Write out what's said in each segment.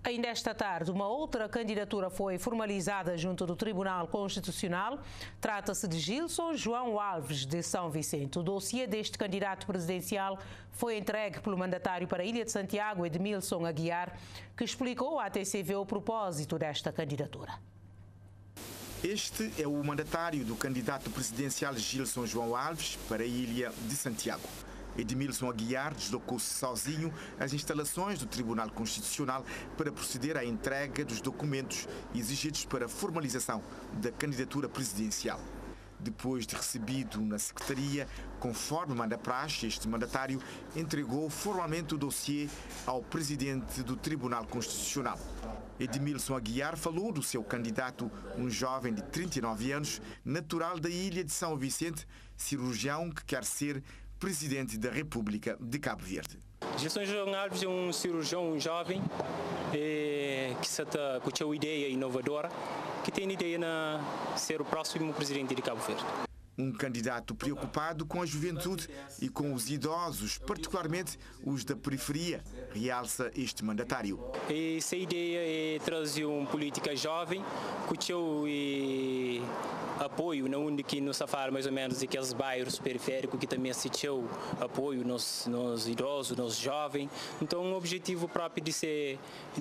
Ainda esta tarde, uma outra candidatura foi formalizada junto do Tribunal Constitucional. Trata-se de Gilson João Alves, de São Vicente. O dossiê deste candidato presidencial foi entregue pelo mandatário para a Ilha de Santiago, Edmilson Aguiar, que explicou à TCV o propósito desta candidatura. Este é o mandatário do candidato presidencial Gilson João Alves para a Ilha de Santiago. Edmilson Aguiar deslocou-se sozinho às instalações do Tribunal Constitucional para proceder à entrega dos documentos exigidos para a formalização da candidatura presidencial. Depois de recebido na Secretaria, conforme manda a praxe, este mandatário entregou formalmente o dossiê ao presidente do Tribunal Constitucional. Edmilson Aguiar falou do seu candidato, um jovem de 39 anos, natural da Ilha de São Vicente, cirurgião que quer ser presidente da República de Cabo Verde. Gilson João Alves é um cirurgião jovem que está com uma ideia inovadora, que tem ideia de ser o próximo presidente de Cabo Verde. Um candidato preocupado com a juventude e com os idosos, particularmente os da periferia, realça este mandatário. Essa ideia é trazer uma política jovem, com o apoio, onde que nos afara mais ou menos aqueles bairros periféricos que também assistiu apoio nos idosos, nos jovens. Então, o objetivo próprio de ser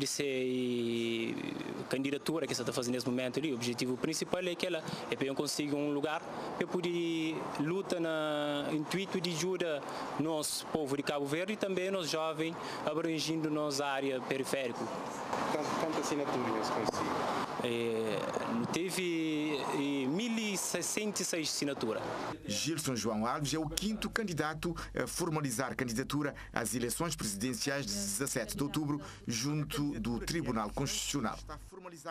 candidatura que você está fazendo nesse momento ali, o objetivo principal é que ela é para eu conseguir um lugar para poder lutar no intuito de ajudar nosso povo de Cabo Verde e também nos jovens abrangindo nossa área periférica. Quantas assinaturas consigo? Teve 1.066 assinaturas. Gilson João Alves é o quinto candidato a formalizar candidatura às eleições presidenciais de 17 de outubro junto do Tribunal Constitucional.